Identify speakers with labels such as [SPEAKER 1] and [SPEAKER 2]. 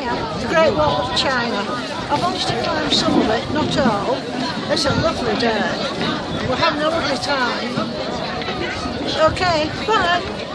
[SPEAKER 1] Anyhow, the Great Wall of China. I've managed to climb some of it, not all. It's a lovely day. We're having a lovely time. Okay, bye.